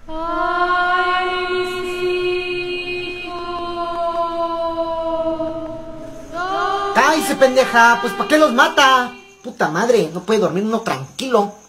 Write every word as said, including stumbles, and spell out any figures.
Ay, mis hijos. ¡Cállese, pendeja! Pues ¿para qué los mata? Puta madre, no puede dormir uno tranquilo.